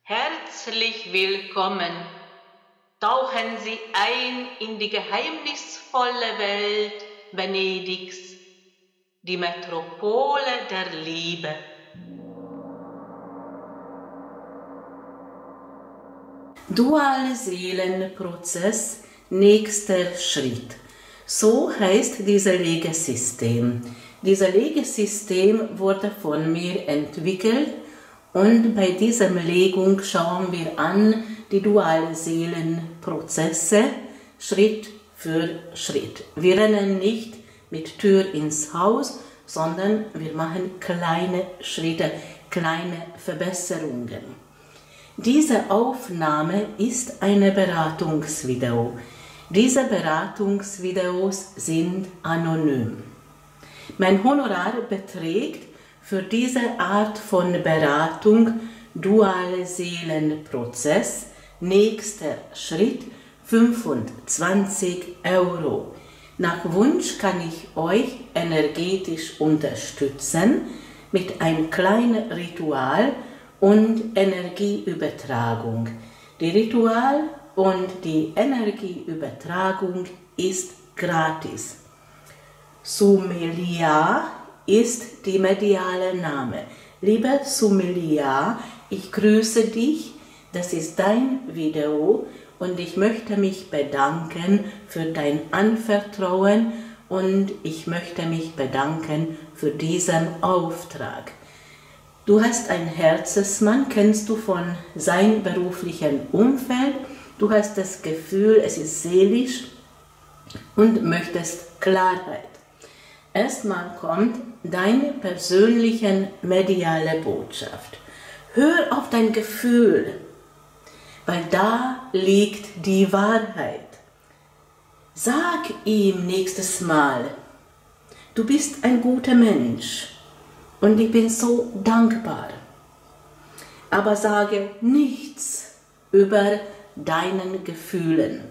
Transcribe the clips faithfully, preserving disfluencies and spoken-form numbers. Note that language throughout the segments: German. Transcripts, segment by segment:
Herzlich willkommen. Tauchen Sie ein in die geheimnisvolle Welt Venedigs, die Metropole der Liebe. Duale Seelenprozess, nächster Schritt. So heißt dieses Legesystem. Dieses Legesystem wurde von mir entwickelt und bei dieser Legung schauen wir an die dualen Seelenprozesse Schritt für Schritt. Wir rennen nicht mit Tür ins Haus, sondern wir machen kleine Schritte, kleine Verbesserungen. Diese Aufnahme ist eine Beratungsvideo. Diese Beratungsvideos sind anonym. Mein Honorar beträgt für diese Art von Beratung duale Seelenprozess, nächster Schritt, fünfundzwanzig Euro. Nach Wunsch kann ich euch energetisch unterstützen mit einem kleinen Ritual und Energieübertragung. Die Ritual und die Energieübertragung ist gratis. Sumelia ist die mediale Name. Lieber Sumelia, ich grüße dich, das ist dein Video und ich möchte mich bedanken für dein Anvertrauen und ich möchte mich bedanken für diesen Auftrag. Du hast einen Herzensmann, kennst du von seinem beruflichen Umfeld, du hast das Gefühl, es ist seelisch und möchtest Klarheit. Erstmal kommt deine persönliche mediale Botschaft. Hör auf dein Gefühl, weil da liegt die Wahrheit. Sag ihm nächstes Mal, du bist ein guter Mensch und ich bin so dankbar. Aber sage nichts über deinen Gefühlen.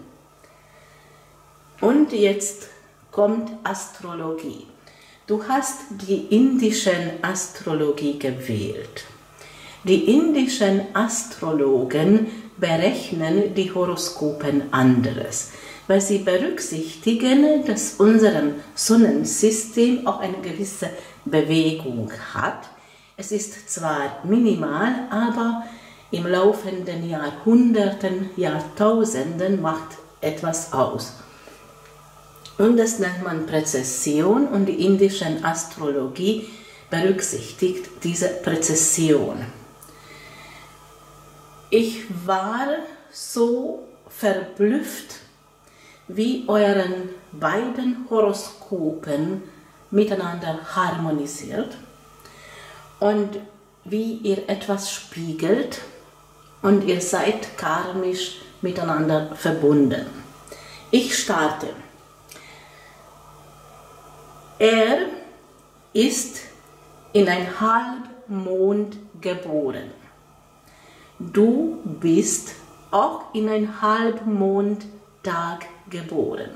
Und jetzt kommt Astrologie. Du hast die indische Astrologie gewählt. Die indischen Astrologen berechnen die Horoskopen anderes, weil sie berücksichtigen, dass unser Sonnensystem auch eine gewisse Bewegung hat. Es ist zwar minimal, aber im laufenden Jahrhunderten, Jahrtausenden macht etwas aus. Und das nennt man Präzession und die indische Astrologie berücksichtigt diese Präzession. Ich war so verblüfft, wie euren beiden Horoskopen miteinander harmonisiert und wie ihr etwas spiegelt und ihr seid karmisch miteinander verbunden. Ich starte. Er ist in ein Halbmond geboren. Du bist auch in ein Halbmondtag geboren.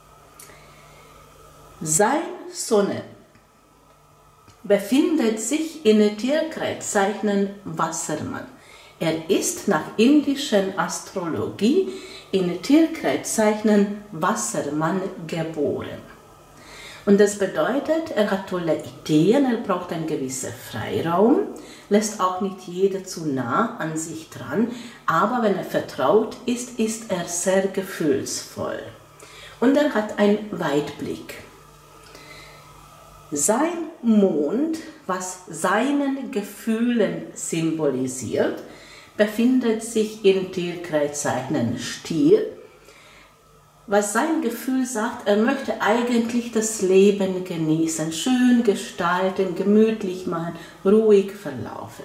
Seine Sonne befindet sich in der Tierkreiszeichen Wassermann. Er ist nach indischer Astrologie in der Tierkreiszeichen Wassermann geboren. Und das bedeutet, er hat tolle Ideen, er braucht einen gewissen Freiraum, lässt auch nicht jeder zu nah an sich dran, aber wenn er vertraut ist, ist er sehr gefühlsvoll. Und er hat einen Weitblick. Sein Mond, was seinen Gefühlen symbolisiert, befindet sich im Tierkreiszeichen Stier. Was sein Gefühl sagt, er möchte eigentlich das Leben genießen, schön gestalten, gemütlich machen, ruhig verlaufen.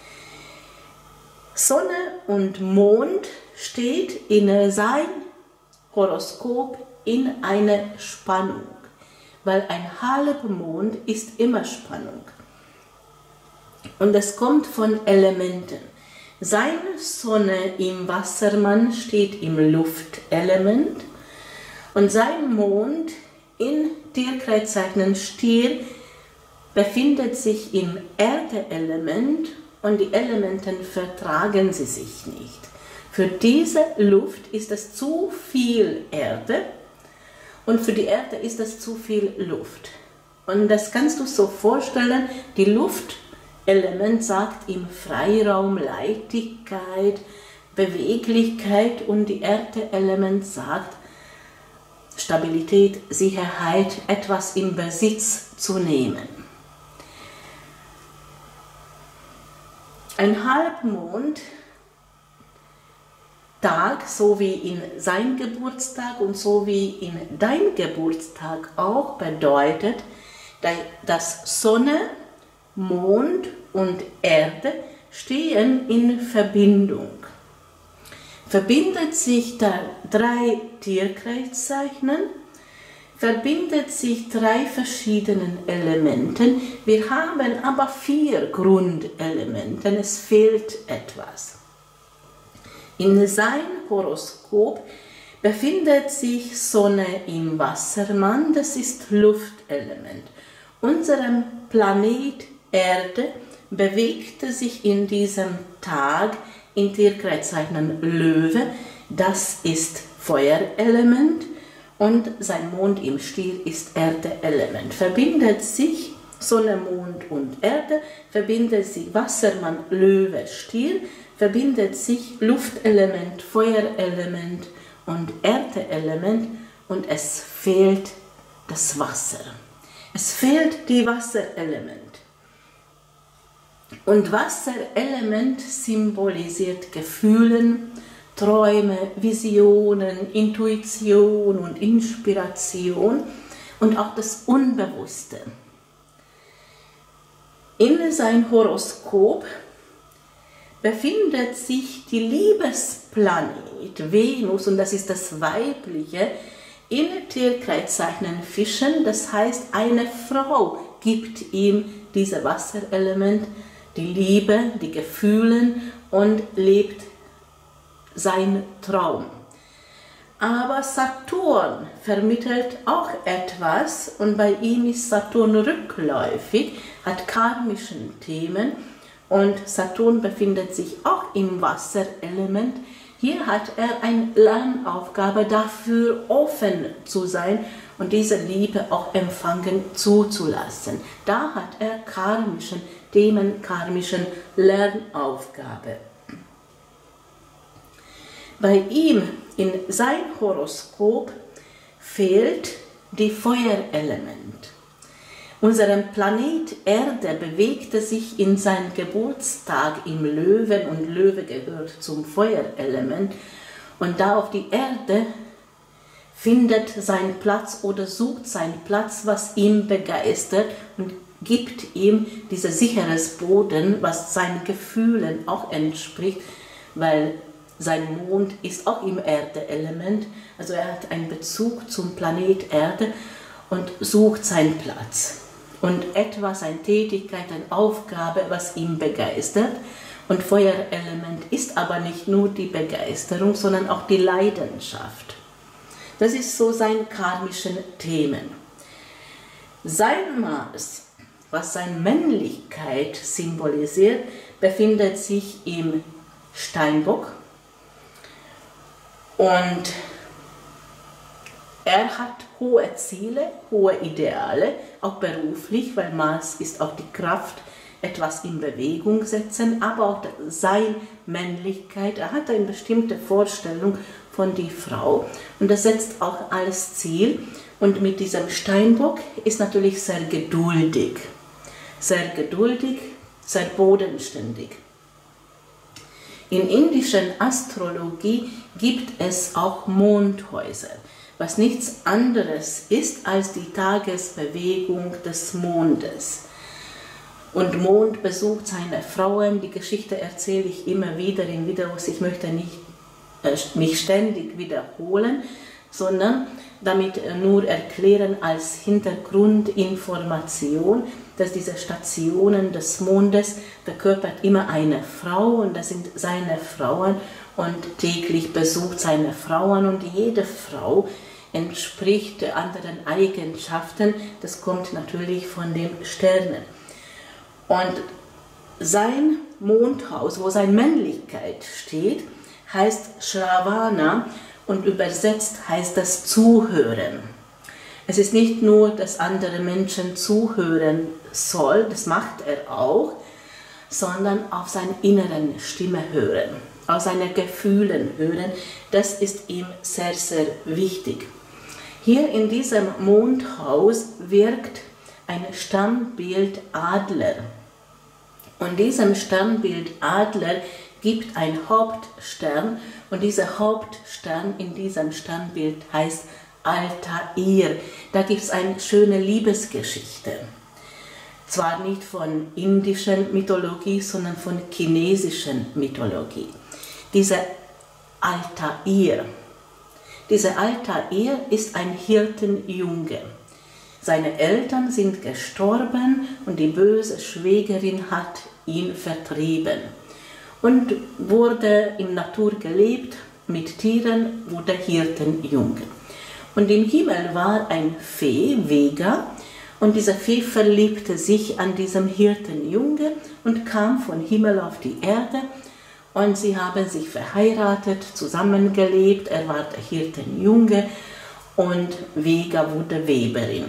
Sonne und Mond steht in sein Horoskop in einer Spannung, weil ein Halbmond ist immer Spannung. Und es kommt von Elementen. Seine Sonne im Wassermann steht im Luftelement. Und sein Mond in Tierkreiszeichen Stier befindet sich im Erdeelement und die Elemente vertragen sie sich nicht. Für diese Luft ist es zu viel Erde und für die Erde ist es zu viel Luft. Und das kannst du so vorstellen, die Luftelement sagt ihm Freiraum, Leichtigkeit, Beweglichkeit und die Erde-Element sagt Stabilität, Sicherheit, etwas im Besitz zu nehmen. Ein Halbmond Tag, so wie in sein Geburtstag und so wie in dein Geburtstag auch, bedeutet, dass Sonne, Mond und Erde stehen in Verbindung. Verbindet sich da drei Tierkreiszeichen, verbindet sich drei verschiedenen Elementen. Wir haben aber vier Grundelemente, es fehlt etwas. In seinem Horoskop befindet sich Sonne im Wassermann, das ist Luftelement. Unser Planet Erde bewegte sich in diesem Tag in Tierkreiszeichen Löwe, das ist Feuerelement, und sein Mond im Stier ist Erdeelement. Verbindet sich Sonne, Mond und Erde, verbindet sich Wassermann, Löwe, Stier, verbindet sich Luftelement, Feuerelement und Erdeelement und es fehlt das Wasser. Es fehlt die Wasserelement. Und Wasserelement symbolisiert Gefühlen, Träume, Visionen, Intuition und Inspiration und auch das Unbewusste. In sein Horoskop befindet sich die Liebesplanet Venus, und das ist das Weibliche, in Tierkreiszeichen Fischen, das heißt, eine Frau gibt ihm dieses Wasserelement, die Liebe, die Gefühle und lebt seinen Traum. Aber Saturn vermittelt auch etwas und bei ihm ist Saturn rückläufig, hat karmische Themen und Saturn befindet sich auch im Wasserelement. Hier hat er eine Lernaufgabe dafür, offen zu sein und diese Liebe auch empfangen zuzulassen. Da hat er karmische Themen, karmische Lernaufgabe. Bei ihm in sein Horoskop fehlt die Feuerelement. Unser Planet Erde bewegte sich in seinem Geburtstag im Löwen und Löwe gehört zum Feuerelement und da auf die Erde findet seinen Platz oder sucht seinen Platz, was ihn begeistert und gibt ihm dieses sicheres Boden, was seinen Gefühlen auch entspricht, weil sein Mond ist auch im Erdeelement, also er hat einen Bezug zum Planet Erde und sucht seinen Platz. Und etwas, eine Tätigkeit, eine Aufgabe, was ihn begeistert. Und Feuerelement ist aber nicht nur die Begeisterung, sondern auch die Leidenschaft. Das ist so sein karmischen Themen. Sein Mars, was seine Männlichkeit symbolisiert, befindet sich im Steinbock. Und er hat hohe Ziele, hohe Ideale, auch beruflich, weil Mars ist auch die Kraft, etwas in Bewegung setzen, aber auch seine Männlichkeit. Er hat eine bestimmte Vorstellung von der Frau und das setzt auch als Ziel. Und mit diesem Steinbock ist natürlich sehr geduldig, sehr geduldig, sehr bodenständig. In indischer Astrologie gibt es auch Mondhäuser, was nichts anderes ist als die Tagesbewegung des Mondes. Und Mond besucht seine Frauen, die Geschichte erzähle ich immer wieder in Videos, ich möchte nicht äh, mich ständig wiederholen, sondern damit nur erklären als Hintergrundinformation, dass diese Stationen des Mondes verkörpert immer eine Frau und das sind seine Frauen und täglich besucht seine Frauen und jede Frau entspricht anderen Eigenschaften, das kommt natürlich von den Sternen. Und sein Mondhaus, wo seine Männlichkeit steht, heißt Shravana und übersetzt heißt das Zuhören. Es ist nicht nur, dass andere Menschen zuhören soll, das macht er auch, sondern auf seine inneren Stimme hören, auf seine Gefühle hören. Das ist ihm sehr, sehr wichtig. Hier in diesem Mondhaus wirkt ein Sternbild Adler. Und diesem Sternbild Adler gibt ein Hauptstern und dieser Hauptstern in diesem Sternbild heißt Altair. Da gibt es eine schöne Liebesgeschichte. Zwar nicht von indischer Mythologie, sondern von chinesischer Mythologie. Dieser Altair, dieser Altair ist ein Hirtenjunge. Seine Eltern sind gestorben und die böse Schwägerin hat ihn vertrieben. Und wurde in Natur gelebt, mit Tieren, wurde Hirtenjunge. Und im Himmel war ein Fee, Vega, und diese Fee verliebte sich an diesem Hirtenjunge und kam von Himmel auf die Erde und sie haben sich verheiratet, zusammengelebt, er war der Hirtenjunge und Vega wurde Weberin.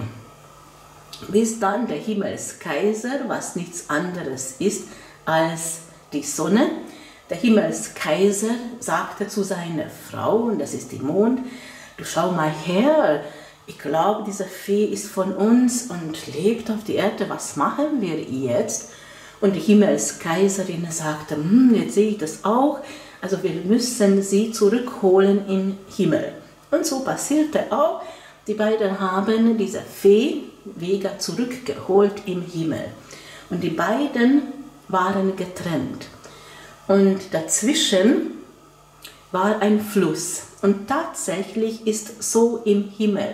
Bis dann der Himmelskaiser, was nichts anderes ist als die Sonne, der Himmelskaiser sagte zu seiner Frau, und das ist die Mond, du schau mal her, ich glaube, diese Fee ist von uns und lebt auf der Erde, was machen wir jetzt? Und die Himmelskaiserin sagte, hm, jetzt sehe ich das auch, also wir müssen sie zurückholen im Himmel. Und so passierte auch, die beiden haben diese Fee, Vega, zurückgeholt im Himmel. Und die beiden waren getrennt. Und dazwischen war ein Fluss. Und tatsächlich ist so im Himmel.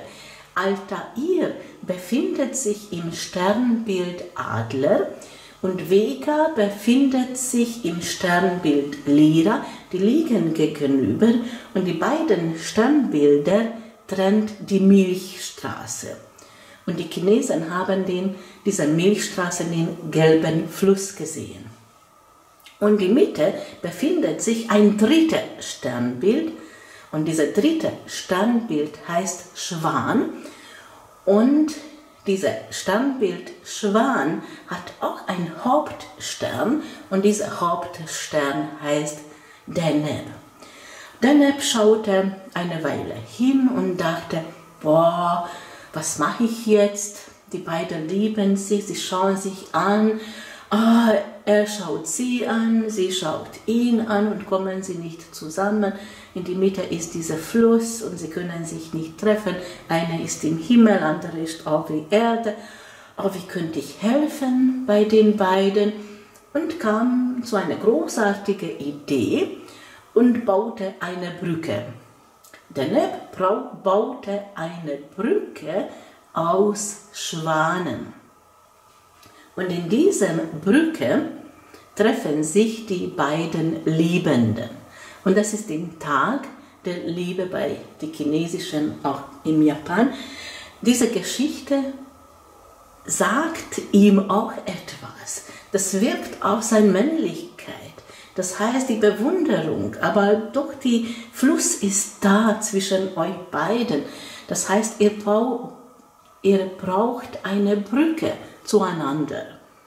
Altair befindet sich im Sternbild Adler und Vega befindet sich im Sternbild Lyra. Die liegen gegenüber und die beiden Sternbilder trennt die Milchstraße. Und die Chinesen haben den, diese Milchstraße, den gelben Fluss gesehen. Und in der Mitte befindet sich ein drittes Sternbild. Und dieses dritte Sternbild heißt Schwan. Und dieses Sternbild Schwan hat auch einen Hauptstern. Und dieser Hauptstern heißt Deneb. Deneb schaute eine Weile hin und dachte, boah, was mache ich jetzt? Die beiden lieben sich, sie schauen sich an. Ah, er schaut sie an, sie schaut ihn an und kommen sie nicht zusammen. In die Mitte ist dieser Fluss und sie können sich nicht treffen. Einer ist im Himmel, andere ist auf der Erde. Aber wie könnte ich helfen bei den beiden? Und kam zu einer großartigen Idee und baute eine Brücke. Deneb baute eine Brücke aus Schwanen. Und in dieser Brücke treffen sich die beiden Liebenden. Und das ist der Tag der Liebe bei den Chinesischen, auch im Japan. Diese Geschichte sagt ihm auch etwas. Das wirkt auf seine Männlichkeit. Das heißt die Bewunderung, aber doch der Fluss ist da zwischen euch beiden. Das heißt, ihr braucht, ihr braucht eine Brücke zueinander.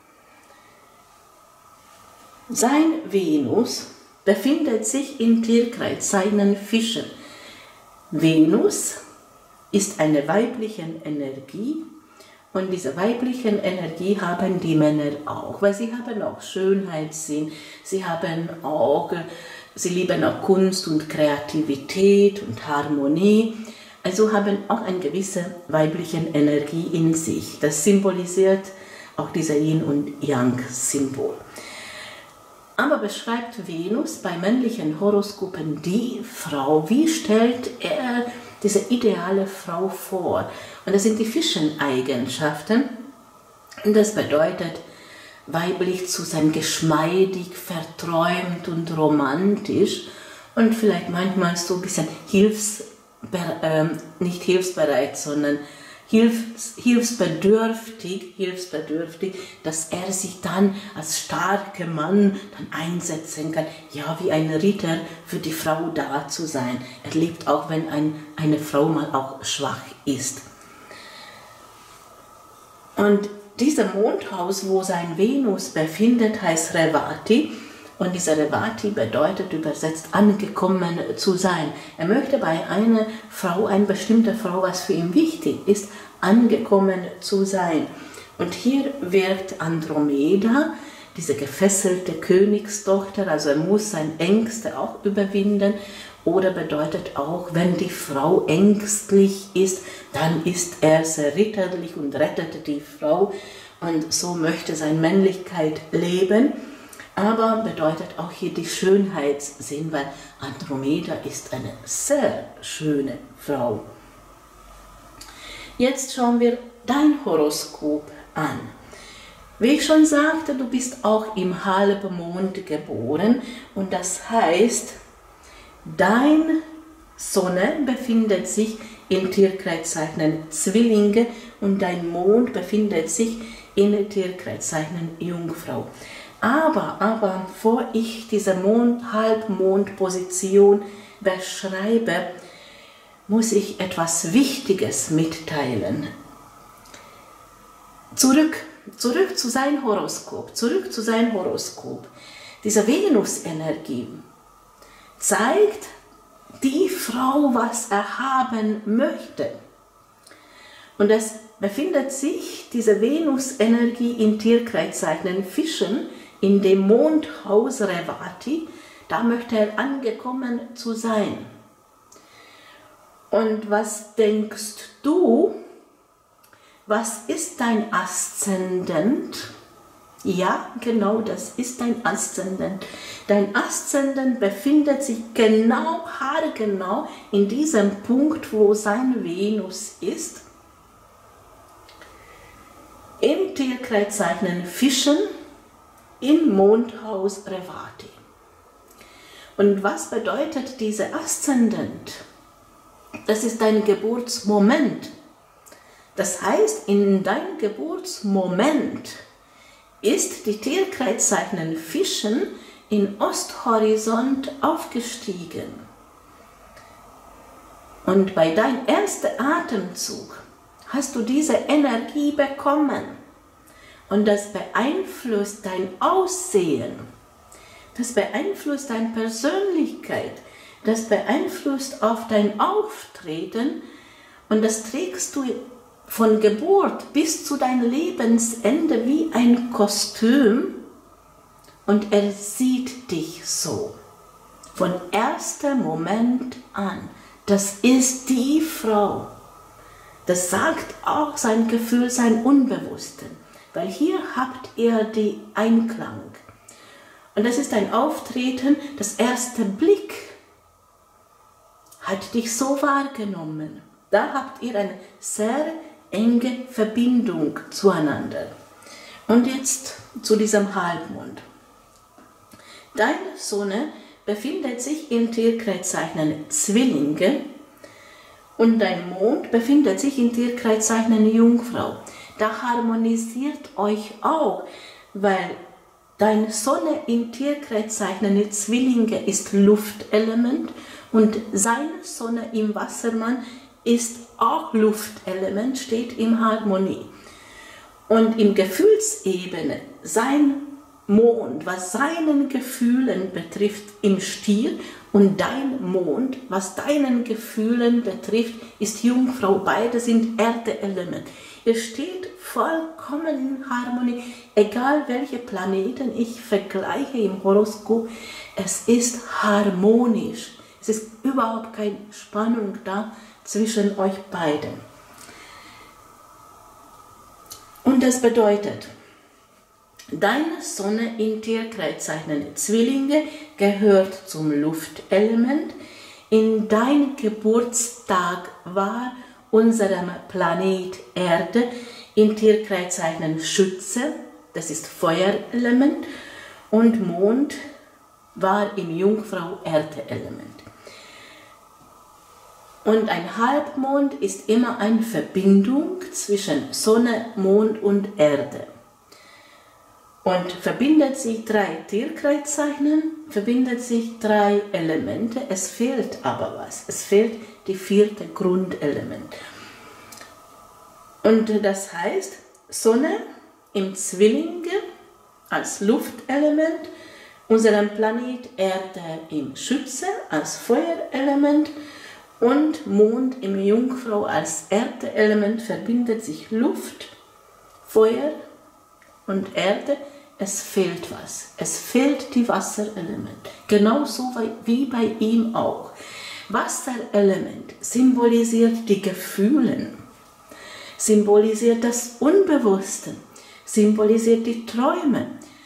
Sein Venus befindet sich im Tierkreis seinen Fischen. Venus ist eine weibliche Energie und diese weibliche Energie haben die Männer auch, weil sie haben auch Schönheitssinn, sie haben auch, sie lieben auch Kunst und Kreativität und Harmonie. Also haben auch eine gewisse weibliche Energie in sich. Das symbolisiert auch dieser Yin- und Yang-Symbol. Aber beschreibt Venus bei männlichen Horoskopen die Frau? Wie stellt er diese ideale Frau vor? Und das sind die Fischeneigenschaften. Und das bedeutet, weiblich zu sein, geschmeidig, verträumt und romantisch und vielleicht manchmal so ein bisschen hilfs, äh, nicht hilfsbereit, sondern hilfs, hilfsbedürftig, hilfsbedürftig, dass er sich dann als starker Mann dann einsetzen kann, ja, wie ein Ritter für die Frau da zu sein. Er liebt auch, wenn ein, eine Frau mal auch schwach ist. Und dieser Mondhaus, wo sein Venus befindet, heißt Revati. Und dieser Revati bedeutet übersetzt angekommen zu sein. Er möchte bei einer Frau, eine bestimmte Frau, was für ihn wichtig ist, angekommen zu sein. Und hier wirkt Andromeda, diese gefesselte Königstochter, also er muss seine Ängste auch überwinden. Oder bedeutet auch, wenn die Frau ängstlich ist, dann ist er sehr ritterlich und rettet die Frau. Und so möchte seine Männlichkeit leben. Aber bedeutet auch hier die Schönheitssinn, weil Andromeda ist eine sehr schöne Frau. Jetzt schauen wir dein Horoskop an. Wie ich schon sagte, du bist auch im Halbmond geboren und das heißt, deine Sonne befindet sich im Tierkreiszeichen Zwillinge und dein Mond befindet sich in Tierkreiszeichen Jungfrau. Aber, aber, bevor ich diese Mond, Halbmondposition beschreibe, muss ich etwas Wichtiges mitteilen. Zurück, zurück zu seinem Horoskop, zurück zu seinem Horoskop. Diese Venus-Energie zeigt die Frau, was er haben möchte. Und es befindet sich diese Venus-Energie in Tierkreiszeichen Fischen, in dem Mondhaus Revati, da möchte er angekommen zu sein. Und was denkst du, was ist dein Aszendent? Ja, genau, das ist dein Aszendent. Dein Aszendent befindet sich genau, haargenau in diesem Punkt, wo sein Venus ist. Im Tierkreiszeichen Fischen, im Mondhaus Revati. Und was bedeutet dieser Aszendent? Das ist dein Geburtsmoment. Das heißt, in deinem Geburtsmoment ist die Tierkreiszeichen Fischen in Osthorizont aufgestiegen. Und bei deinem ersten Atemzug hast du diese Energie bekommen. Und das beeinflusst dein Aussehen, das beeinflusst deine Persönlichkeit, das beeinflusst auf dein Auftreten und das trägst du von Geburt bis zu deinem Lebensende wie ein Kostüm und er sieht dich so. Von ersten Moment an, das ist die Frau. Das sagt auch sein Gefühl, sein Unbewussten. Weil hier habt ihr den Einklang. Und das ist ein Auftreten, das erste Blick hat dich so wahrgenommen. Da habt ihr eine sehr enge Verbindung zueinander. Und jetzt zu diesem Halbmond. Deine Sonne befindet sich im Tierkreiszeichen Zwillinge und dein Mond befindet sich im Tierkreiszeichen Jungfrau. Da harmonisiert euch auch, weil deine Sonne im Tierkreiszeichen Zwillinge ist Luftelement und seine Sonne im Wassermann ist auch Luftelement, steht in Harmonie. Und im Gefühlsebene, sein Mond, was seinen Gefühlen betrifft, im Stier und dein Mond, was deinen Gefühlen betrifft, ist Jungfrau. Beide sind Erdeelement. Ihr steht vollkommen in Harmonie, egal welche Planeten ich vergleiche im Horoskop, es ist harmonisch. Es ist überhaupt keine Spannung da zwischen euch beiden. Und das bedeutet, deine Sonne im Tierkreiszeichen Zwillinge gehört zum Luftelement. In deinem Geburtstag war unserem Planet Erde im Tierkreiszeichen Schütze, das ist Feuerelement, und Mond war im Jungfrau Erdeelement. Und ein Halbmond ist immer eine Verbindung zwischen Sonne, Mond und Erde. Und verbindet sich drei Tierkreiszeichen, verbindet sich drei Elemente, es fehlt aber was, es fehlt die vierte Grundelement. Und das heißt, Sonne im Zwillinge als Luftelement, unseren Planet Erde im Schütze als Feuerelement und Mond im Jungfrau als Erdeelement verbindet sich Luft, Feuer und Erde. Es fehlt was. Es fehlt die Wasserelement. Genauso wie bei ihm auch. Wasserelement symbolisiert die Gefühle, symbolisiert das Unbewusste, symbolisiert die Träume.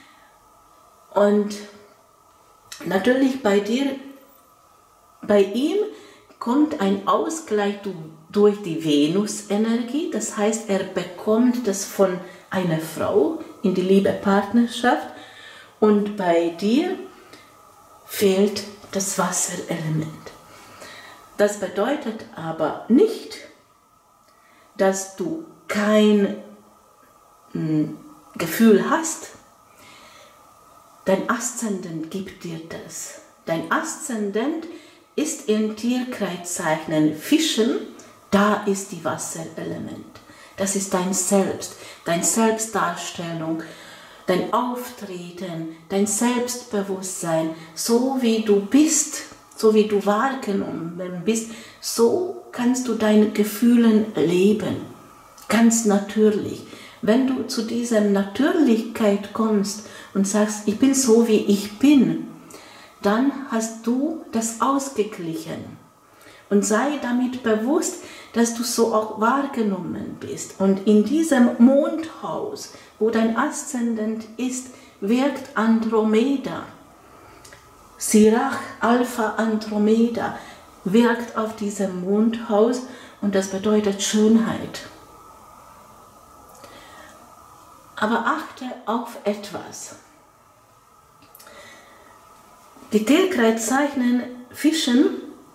Und natürlich bei dir, bei ihm kommt ein Ausgleich durch die Venus-Energie, das heißt, er bekommt das von einer Frau in die Liebe-Partnerschaft und bei dir fehlt das Wasserelement. Das bedeutet aber nicht, dass du kein mh, Gefühl hast. Dein Aszendent gibt dir das. Dein Aszendent ist in Tierkreiszeichen Fischen, da ist die Wasserelement. Das ist dein Selbst, deine Selbstdarstellung, dein Auftreten, dein Selbstbewusstsein, so wie du bist, so wie du wahrgenommen bist, so kannst du deine Gefühle leben, ganz natürlich. Wenn du zu dieser Natürlichkeit kommst und sagst, ich bin so, wie ich bin, dann hast du das ausgeglichen. Und sei damit bewusst, dass du so auch wahrgenommen bist. Und in diesem Mondhaus, wo dein Aszendent ist, wirkt Andromeda. Sirach, Alpha Andromeda, wirkt auf diesem Mondhaus und das bedeutet Schönheit. Aber achte auf etwas. Die Tierkreiszeichen Fischen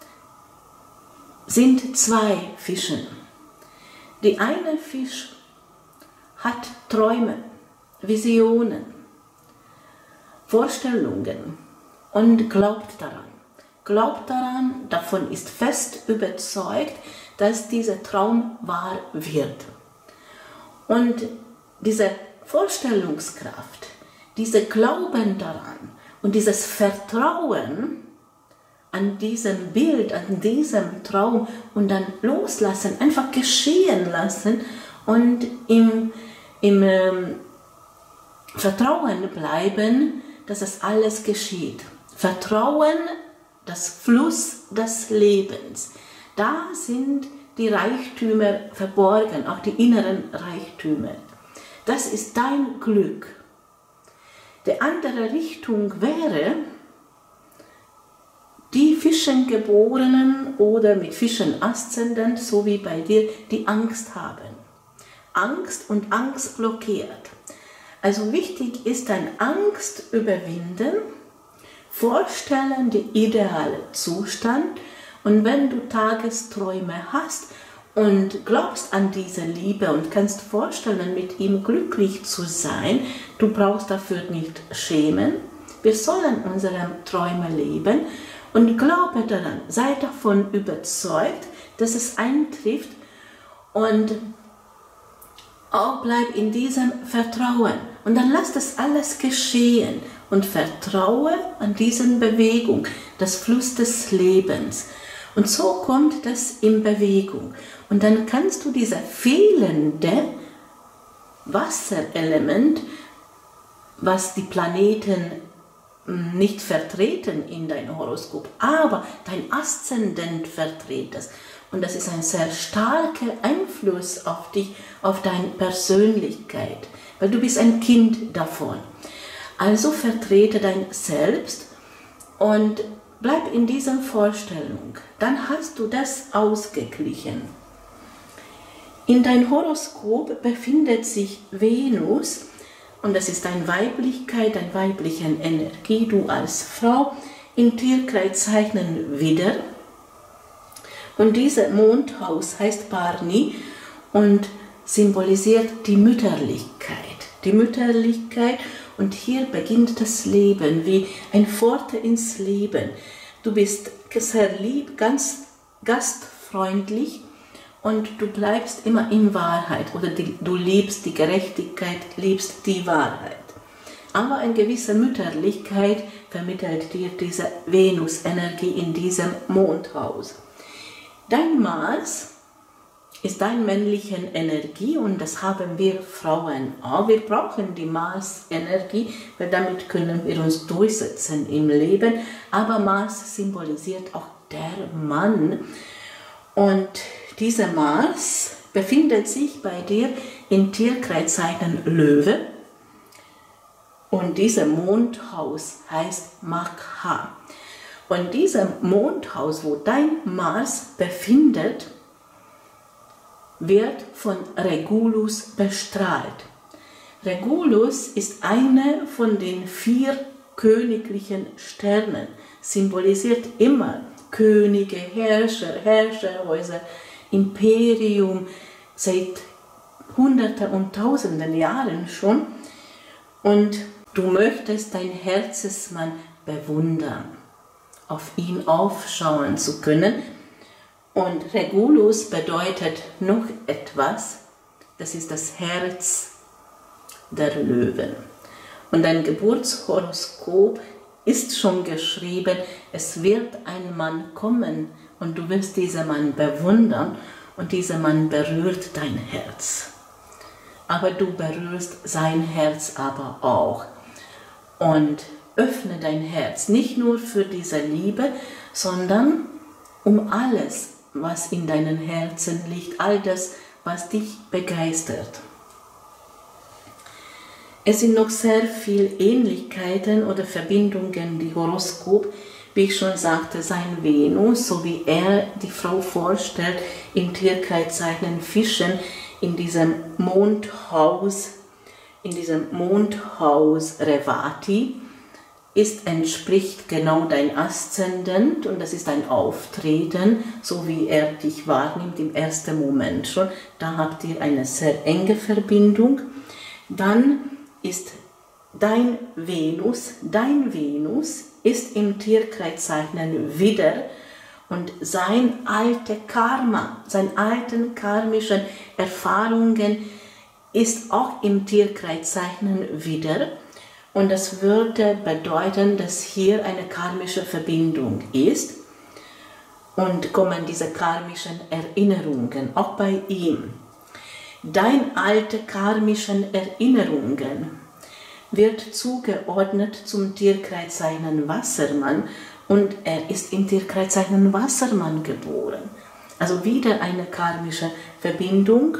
sind zwei Fischen. Die eine Fisch hat Träume, Visionen, Vorstellungen und glaubt daran. Glaubt daran, davon ist fest überzeugt, dass dieser Traum wahr wird. Und diese Vorstellungskraft, dieser Glauben daran und dieses Vertrauen an diesem Bild, an diesem Traum und dann loslassen, einfach geschehen lassen und im, im ähm, Vertrauen bleiben, dass es alles geschieht. Vertrauen, das Fluss des Lebens. Da sind die Reichtümer verborgen, auch die inneren Reichtümer. Das ist dein Glück. Die andere Richtung wäre, die Fischengeborenen oder mit Fischen-Aszendent, so wie bei dir, die Angst haben. Angst und Angst blockiert. Also wichtig ist dein Angst überwinden, vorstellen den idealen Zustand und wenn du Tagesträume hast und glaubst an diese Liebe und kannst vorstellen, mit ihm glücklich zu sein, du brauchst dafür nicht schämen. Wir sollen unsere Träume leben. Und glaube daran, sei davon überzeugt, dass es eintrifft und auch bleib in diesem Vertrauen. Und dann lass das alles geschehen und vertraue an diesen Bewegung, das Fluss des Lebens. Und so kommt das in Bewegung. Und dann kannst du dieses fehlende Wasserelement, was die Planeten nicht vertreten in deinem Horoskop, aber dein Aszendent vertritt es. Und das ist ein sehr starker Einfluss auf dich, auf deine Persönlichkeit, weil du bist ein Kind davon. Also vertrete dein Selbst und bleib in dieser Vorstellung. Dann hast du das ausgeglichen. In deinem Horoskop befindet sich Venus, und das ist eine Weiblichkeit, eine weibliche Energie, du als Frau, in Tierkreiszeichen Widder. Und dieses Mondhaus heißt Barni und symbolisiert die Mütterlichkeit. Die Mütterlichkeit, und hier beginnt das Leben, wie ein Pforte ins Leben. Du bist sehr lieb, ganz gastfreundlich und du bleibst immer in Wahrheit oder die, du liebst die Gerechtigkeit, liebst die Wahrheit. Aber eine gewisse Mütterlichkeit vermittelt dir diese Venus-Energie in diesem Mondhaus. Dein Mars ist deine männliche Energie und das haben wir Frauen auch. Wir brauchen die Mars-Energie, weil damit können wir uns durchsetzen im Leben. Aber Mars symbolisiert auch der Mann. Und dieser Mars befindet sich bei dir in Tierkreiszeichen Löwe. Und dieses Mondhaus heißt Makha. Und dieses Mondhaus, wo dein Mars befindet, wird von Regulus bestrahlt. Regulus ist eine von den vier königlichen Sternen, symbolisiert immer Könige, Herrscher, Herrscherhäuser, Imperium, seit Hunderten und Tausenden Jahren schon. Und du möchtest dein Herzensmann bewundern, auf ihn aufschauen zu können. Und Regulus bedeutet noch etwas, das ist das Herz der Löwen. Und dein Geburtshoroskop ist schon geschrieben, es wird ein Mann kommen und du wirst diesen Mann bewundern und dieser Mann berührt dein Herz. Aber du berührst sein Herz aber auch. Und öffne dein Herz nicht nur für diese Liebe, sondern um alles, was in deinem Herzen liegt, all das, was dich begeistert. Es sind noch sehr viele Ähnlichkeiten oder Verbindungen, die Horoskop, wie ich schon sagte, sein Venus, so wie er die Frau vorstellt, im Tierkreiszeichen Fischen, in diesem Mondhaus, in diesem Mondhaus Revati, ist, entspricht genau dein Aszendent und das ist ein Auftreten, so wie er dich wahrnimmt im ersten Moment schon. Da habt ihr eine sehr enge Verbindung. Dann ist dein Venus, dein Venus ist im Tierkreiszeichen Widder und sein alte Karma, seine alten karmischen Erfahrungen ist auch im Tierkreiszeichen Widder. Und das würde bedeuten, dass hier eine karmische Verbindung ist und kommen diese karmischen Erinnerungen, auch bei ihm. Deine alte karmischen Erinnerungen wird zugeordnet zum Tierkreiszeichen Wassermann und er ist im Tierkreiszeichen Wassermann geboren. Also wieder eine karmische Verbindung.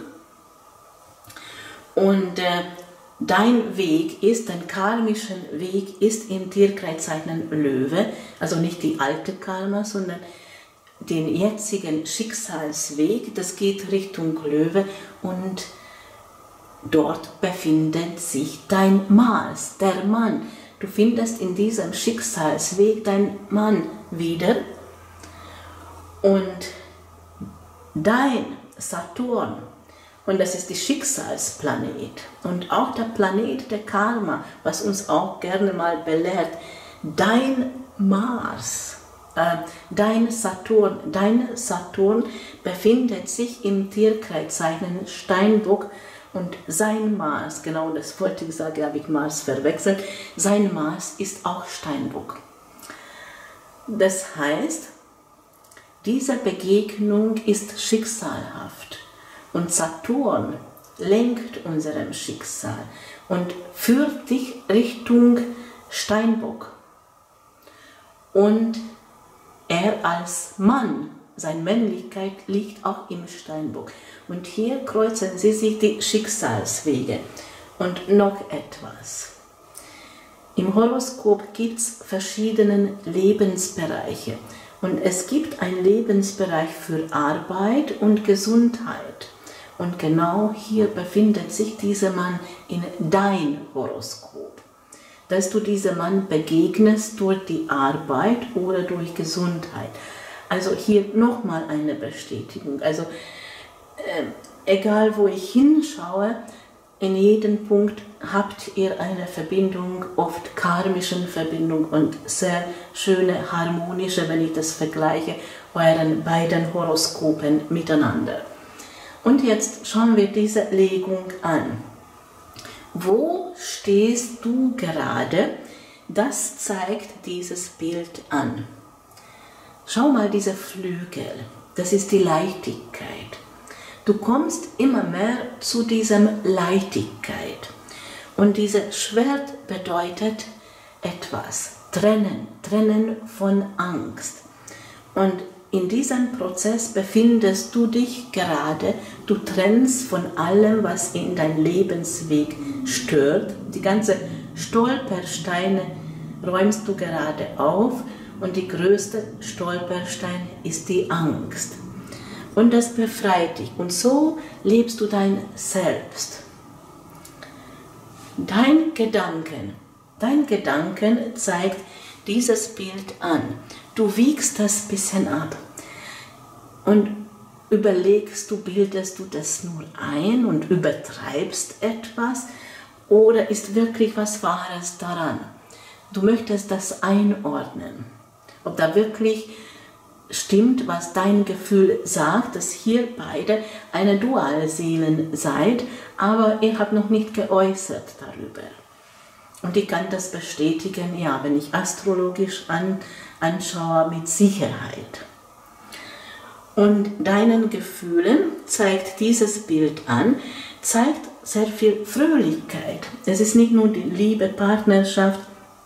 Und äh, dein Weg ist, dein karmischer Weg ist im Tierkreiszeichen Löwe, also nicht die alte Karma, sondern den jetzigen Schicksalsweg, das geht Richtung Löwe und dort befindet sich dein Mars, der Mann. Du findest in diesem Schicksalsweg deinen Mann wieder und dein Saturn, und das ist der Schicksalsplanet und auch der Planet der Karma, was uns auch gerne mal belehrt, dein Mars, äh, dein Saturn, dein Saturn befindet sich im Tierkreiszeichen Steinbock und sein Mars, genau das wollte ich sagen, habe ich Mars verwechselt, sein Mars ist auch Steinbock. Das heißt, diese Begegnung ist schicksalhaft. Und Saturn lenkt unserem Schicksal und führt dich Richtung Steinbock. Und er als Mann, seine Männlichkeit liegt auch im Steinbock. Und hier kreuzen sie sich die Schicksalswege. Und noch etwas. Im Horoskop gibt es verschiedene Lebensbereiche. Und es gibt einen Lebensbereich für Arbeit und Gesundheit. Und genau hier befindet sich dieser Mann in dein Horoskop. Dass du diesem Mann begegnest durch die Arbeit oder durch Gesundheit. Also hier nochmal eine Bestätigung. Also äh, egal wo ich hinschaue, in jedem Punkt habt ihr eine Verbindung, oft karmische Verbindung und sehr schöne, harmonische, wenn ich das vergleiche, euren beiden Horoskopen miteinander. Und jetzt schauen wir diese Legung an. Wo stehst du gerade? Das zeigt dieses Bild an. Schau mal diese Flügel, das ist die Leichtigkeit. Du kommst immer mehr zu dieser Leichtigkeit. Und dieses Schwert bedeutet etwas, trennen, trennen von Angst. Und in diesem Prozess befindest du dich gerade, du trennst von allem, was in deinem Lebensweg stört. Die ganzen Stolpersteine räumst du gerade auf und die größte Stolperstein ist die Angst. Und das befreit dich und so lebst du dein Selbst. Dein Gedanken, dein Gedanken zeigt dieses Bild an. Du wiegst das bisschen ab und überlegst, du bildest du das nur ein und übertreibst etwas oder ist wirklich was Wahres daran? Du möchtest das einordnen, ob da wirklich stimmt, was dein Gefühl sagt, dass ihr beide eine Dualseelen seid, aber ihr habt noch nicht geäußert darüber. Und ich kann das bestätigen, ja, wenn ich astrologisch an, anschaue, mit Sicherheit. Und deinen Gefühlen zeigt dieses Bild an, zeigt sehr viel Fröhlichkeit. Es ist nicht nur die Liebe, Partnerschaft,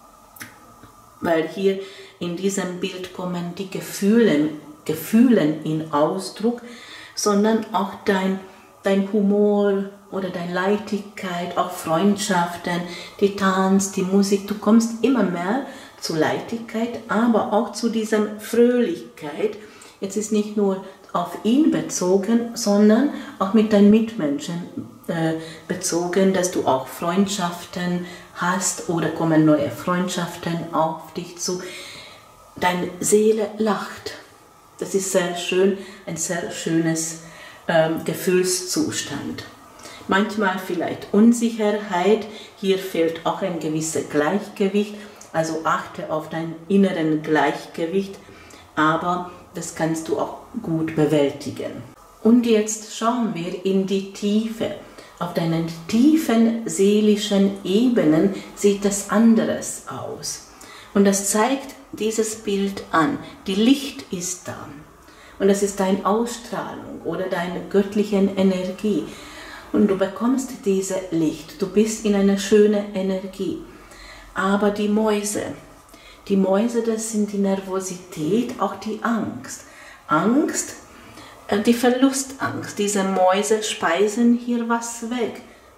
weil hier in diesem Bild kommen die Gefühle, Gefühle in Ausdruck, sondern auch dein, dein Humor oder deine Leichtigkeit, auch Freundschaften, die Tanz, die Musik. Du kommst immer mehr zu Leichtigkeit, aber auch zu dieser Fröhlichkeit. Jetzt ist nicht nur auf ihn bezogen, sondern auch mit deinen Mitmenschen äh, bezogen, dass du auch Freundschaften hast oder kommen neue Freundschaften auf dich zu. Deine Seele lacht. Das ist sehr schön, ein sehr schönes ähm, Gefühlszustand. Manchmal vielleicht Unsicherheit, hier fehlt auch ein gewisses Gleichgewicht, also achte auf dein inneren Gleichgewicht, aber das kannst du auch gut bewältigen. Und jetzt schauen wir in die Tiefe. Auf deinen tiefen seelischen Ebenen sieht es anderes aus. Und das zeigt dieses Bild an. Die Licht ist da. Und das ist deine Ausstrahlung oder deine göttliche Energie. Und du bekommst diese Licht. Du bist in einer schönen Energie. Aber die Mäuse, die Mäuse, das sind die Nervosität, auch die Angst. Angst, die Verlustangst. Diese Mäuse speisen hier was weg.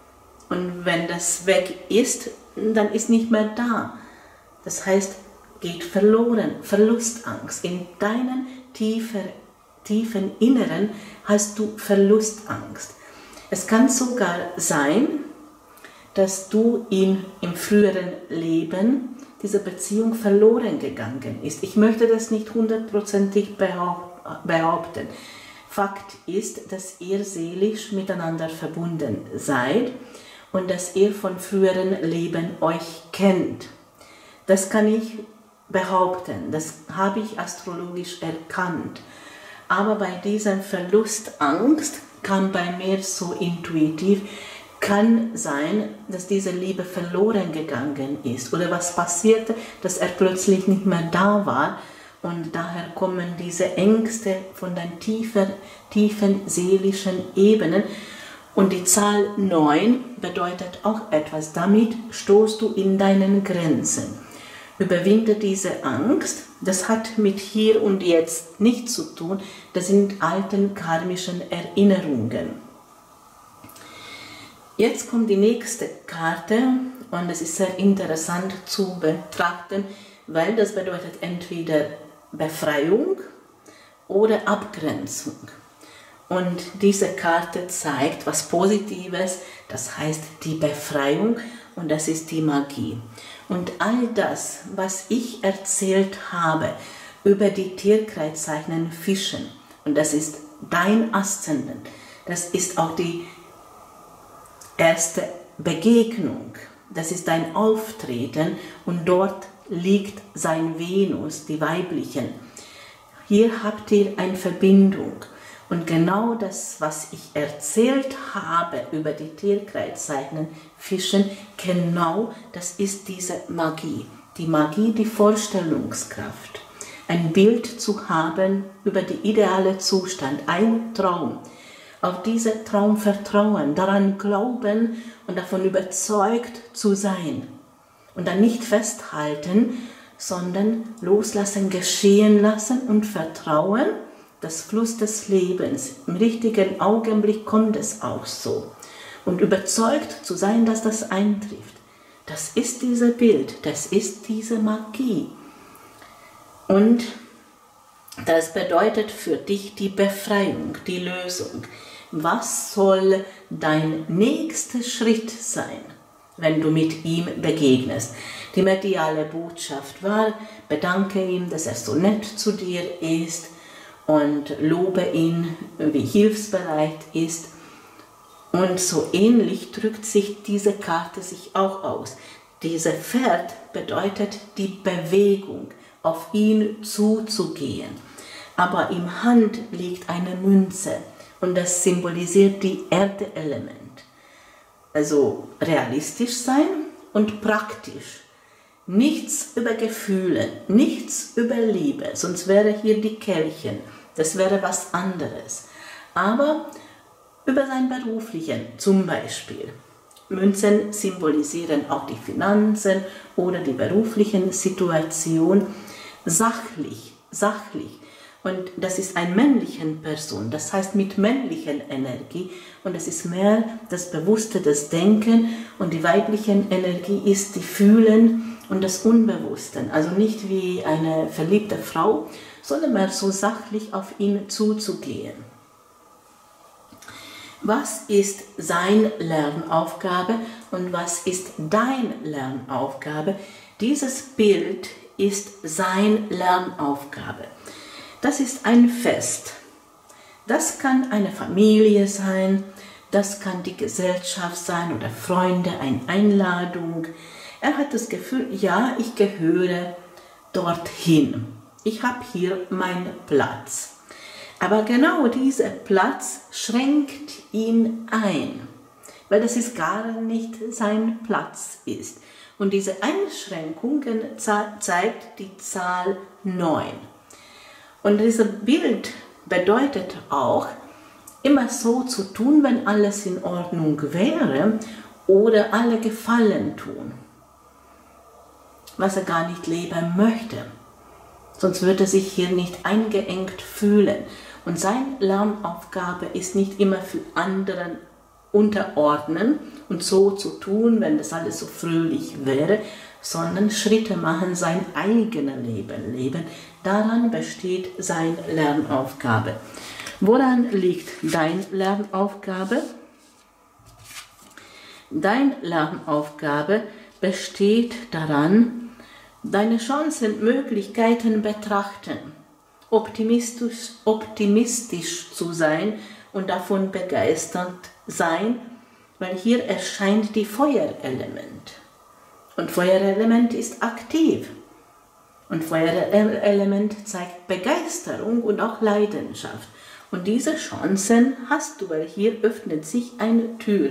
Und wenn das weg ist, dann ist nicht mehr da. Das heißt, geht verloren, Verlustangst. In deinem tiefer, tiefen Inneren hast du Verlustangst. Es kann sogar sein, dass du in, im früheren Leben diese Beziehung verloren gegangen ist. Ich möchte das nicht hundertprozentig behaupten. Fakt ist, dass ihr seelisch miteinander verbunden seid und dass ihr von früheren Leben euch kennt. Das kann ich behaupten, das habe ich astrologisch erkannt. Aber bei dieser Verlustangst kam bei mir so intuitiv, kann sein, dass diese Liebe verloren gegangen ist oder was passierte, dass er plötzlich nicht mehr da war und daher kommen diese Ängste von den tiefen, tiefen seelischen Ebenen. Und die Zahl neun bedeutet auch etwas, damit stoßt du in deinen Grenzen. Überwinde diese Angst, das hat mit hier und jetzt nichts zu tun, das sind alten karmischen Erinnerungen. Jetzt kommt die nächste Karte und es ist sehr interessant zu betrachten, weil das bedeutet entweder Befreiung oder Abgrenzung. Und diese Karte zeigt was Positives, das heißt die Befreiung und das ist die Magie. Und all das, was ich erzählt habe, über die Tierkreiszeichen Fischen. Und das ist dein Aszendent. Das ist auch die erste Begegnung. Das ist dein Auftreten und dort liegt sein Venus, die weiblichen. Hier habt ihr eine Verbindung. Und genau das, was ich erzählt habe über die Tierkreiszeichen Fischen, genau das ist diese Magie. Die Magie, die Vorstellungskraft. Ein Bild zu haben über den idealen Zustand, ein Traum. Auf diesen Traum vertrauen, daran glauben und davon überzeugt zu sein. Und dann nicht festhalten, sondern loslassen, geschehen lassen und vertrauen, das Fluss des Lebens. Im richtigen Augenblick kommt es auch so. Und überzeugt zu sein, dass das eintrifft. Das ist dieses Bild, das ist diese Magie. Und das bedeutet für dich die Befreiung, die Lösung. Was soll dein nächster Schritt sein, wenn du mit ihm begegnest? Die mediale Botschaft war, bedanke ihm, dass er so nett zu dir ist und lobe ihn, wie hilfsbereit ist. Und so ähnlich drückt sich diese Karte sich auch aus. Dieses Pferd bedeutet die Bewegung, auf ihn zuzugehen. Aber im Hand liegt eine Münze und das symbolisiert die Erde-Element. Also realistisch sein und praktisch. Nichts über Gefühle, nichts über Liebe, sonst wäre hier die Kelchen, das wäre was anderes. Aber über sein Beruflichen zum Beispiel. Münzen symbolisieren auch die Finanzen oder die beruflichen Situation. Sachlich, sachlich. Und das ist eine männliche Person, das heißt mit männlicher Energie. Und es ist mehr das Bewusste, das Denken. Und die weibliche Energie ist die Fühlen und das Unbewusste. Also nicht wie eine verliebte Frau, sondern mehr so sachlich auf ihn zuzugehen. Was ist seine Lernaufgabe und was ist deine Lernaufgabe? Dieses Bild ist seine Lernaufgabe. Das ist ein Fest. Das kann eine Familie sein, das kann die Gesellschaft sein oder Freunde, eine Einladung. Er hat das Gefühl, ja, ich gehöre dorthin. Ich habe hier meinen Platz. Aber genau dieser Platz schränkt ihn ein, weil das ist gar nicht sein Platz ist. Und diese Einschränkungen zeigt die Zahl neun. Und dieses Bild bedeutet auch, immer so zu tun, wenn alles in Ordnung wäre oder alle Gefallen tun, was er gar nicht leben möchte. Sonst würde er sich hier nicht eingeengt fühlen. Und seine Lernaufgabe ist nicht immer für anderen unterordnen und so zu tun, wenn das alles so fröhlich wäre, sondern Schritte machen, sein eigenes Leben leben. Daran besteht seine Lernaufgabe. Woran liegt deine Lernaufgabe? Deine Lernaufgabe besteht daran, deine Chancen, Möglichkeiten betrachten, optimistisch, optimistisch zu sein und davon begeistert sein, weil hier erscheint die Feuerelement. Und Feuerelement ist aktiv. Und Feuerelement zeigt Begeisterung und auch Leidenschaft. Und diese Chancen hast du, weil hier öffnet sich eine Tür.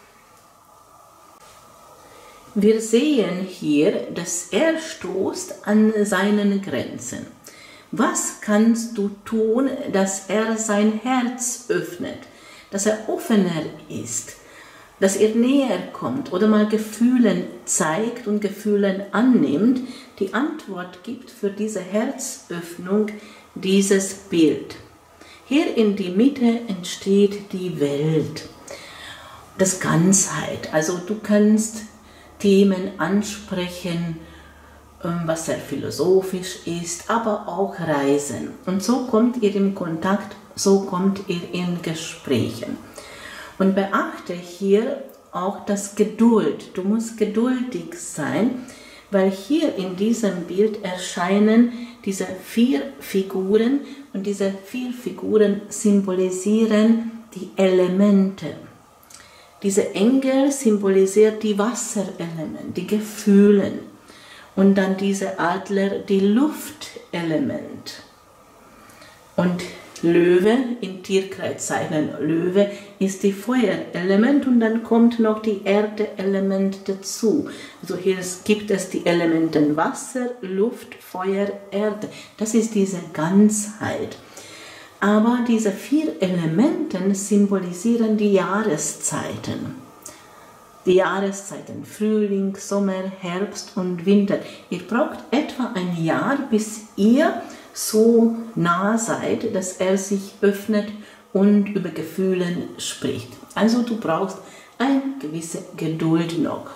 Wir sehen hier, dass er stoßt an seinen Grenzen. Was kannst du tun, dass er sein Herz öffnet, dass er offener ist, dass er näher kommt oder mal Gefühlen zeigt und Gefühlen annimmt? Die Antwort gibt für diese Herzöffnung dieses Bild. Hier in die Mitte entsteht die Welt, das Ganzheit. Also du kannst Themen ansprechen, was sehr philosophisch ist, aber auch Reisen. Und so kommt ihr in Kontakt, so kommt ihr in Gesprächen. Und beachte hier auch das Geduld. Du musst geduldig sein, weil hier in diesem Bild erscheinen diese vier Figuren und diese vier Figuren symbolisieren die Elemente. Diese Engel symbolisiert die Wasserelemente, die Gefühle und dann diese Adler die Luftelement. Und Löwe, in Tierkreiszeichen Löwe, ist die Feuerelement und dann kommt noch die Erde-Element dazu. Also hier gibt es die Elemente Wasser, Luft, Feuer, Erde. Das ist diese Ganzheit. Aber diese vier Elemente symbolisieren die Jahreszeiten. Die Jahreszeiten Frühling, Sommer, Herbst und Winter. Ihr braucht etwa ein Jahr, bis ihr so nah seid, dass er sich öffnet und über Gefühle spricht. Also du brauchst eine gewisse Geduld noch.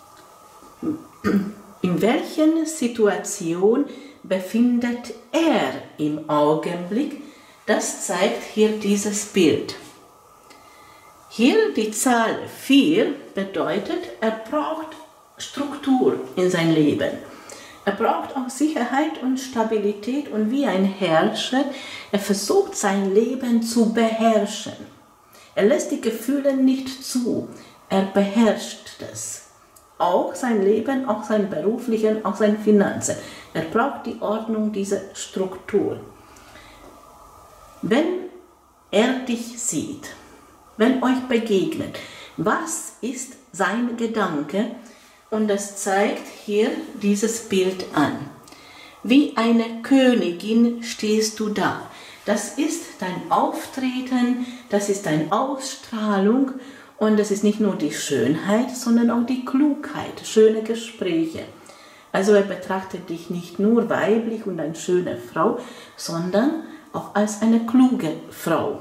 In welcher Situation befindet er im Augenblick? Das zeigt hier dieses Bild. Hier die Zahl vier bedeutet, er braucht Struktur in sein Leben. Er braucht auch Sicherheit und Stabilität und wie ein Herrscher, er versucht sein Leben zu beherrschen. Er lässt die Gefühle nicht zu, er beherrscht das. Auch sein Leben, auch sein beruflichen, auch seine Finanzen. Er braucht die Ordnung dieser Struktur. Wenn er dich sieht, wenn euch begegnet, was ist sein Gedanke? Und das zeigt hier dieses Bild an. Wie eine Königin stehst du da. Das ist dein Auftreten, das ist deine Ausstrahlung und das ist nicht nur die Schönheit, sondern auch die Klugheit, schöne Gespräche. Also er betrachtet dich nicht nur weiblich und eine schöne Frau, sondern auch als eine kluge Frau.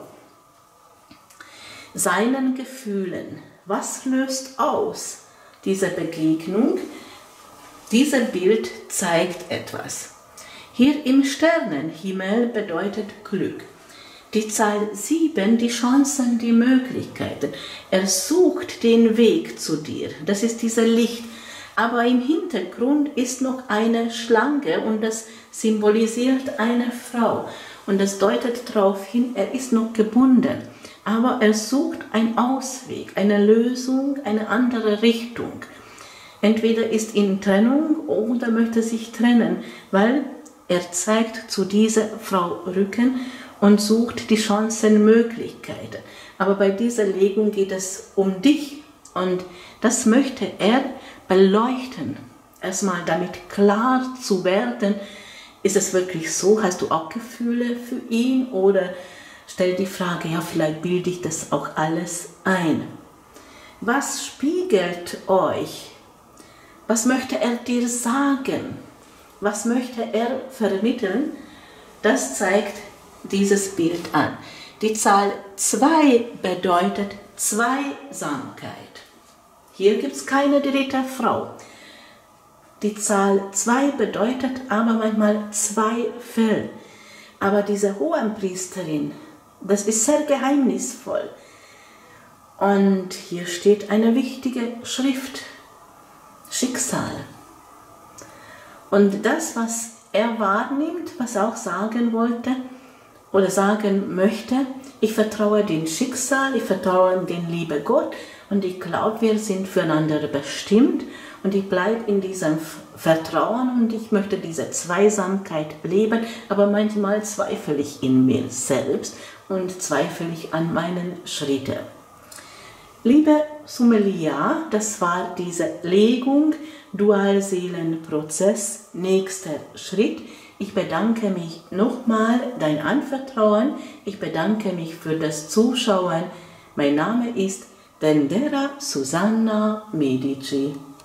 Seinen Gefühlen, was löst aus diese Begegnung? Dieses Bild zeigt etwas. Hier im Sternenhimmel bedeutet Glück. Die Zahl sieben, die Chancen, die Möglichkeiten. Er sucht den Weg zu dir. Das ist dieser Licht. Aber im Hintergrund ist noch eine Schlange und das symbolisiert eine Frau. Und das deutet darauf hin, er ist noch gebunden. Aber er sucht einen Ausweg, eine Lösung, eine andere Richtung. Entweder ist in Trennung oder möchte sich trennen, weil er zeigt zu dieser Frau Rücken und sucht die Chancen, Möglichkeiten. Aber bei dieser Legung geht es um dich und das möchte er beleuchten. Erstmal damit klar zu werden, ist es wirklich so, hast du auch Gefühle für ihn oder stell die Frage, ja, vielleicht bilde ich das auch alles ein. Was spiegelt euch? Was möchte er dir sagen? Was möchte er vermitteln? Das zeigt dieses Bild an. Die Zahl zwei bedeutet Zweisamkeit. Hier gibt es keine dritte Frau. Die Zahl zwei bedeutet aber manchmal Zweifel. Aber diese Hohenpriesterin, das ist sehr geheimnisvoll. Und hier steht eine wichtige Schrift, Schicksal. Und das, was er wahrnimmt, was er auch sagen wollte oder sagen möchte, ich vertraue dem Schicksal, ich vertraue dem lieben Gott und ich glaube, wir sind füreinander bestimmt und ich bleibe in diesem Vertrauen und ich möchte diese Zweisamkeit leben, aber manchmal zweifle ich in mir selbst und zweifle ich an meinen Schritten. Liebe Sommelier, das war diese Legung, Dualseelenprozess, nächster Schritt. Ich bedanke mich nochmal dein Anvertrauen. Ich bedanke mich für das Zuschauen. Mein Name ist Dendera Susanna Medici.